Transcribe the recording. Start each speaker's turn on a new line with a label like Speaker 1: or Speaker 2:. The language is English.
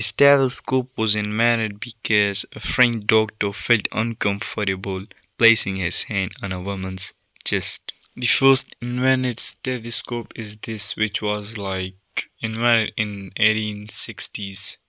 Speaker 1: stethoscope was invented because a French doctor felt uncomfortable placing his hand on a woman's chest. The first invented stethoscope is this, which was like invented in 1860s.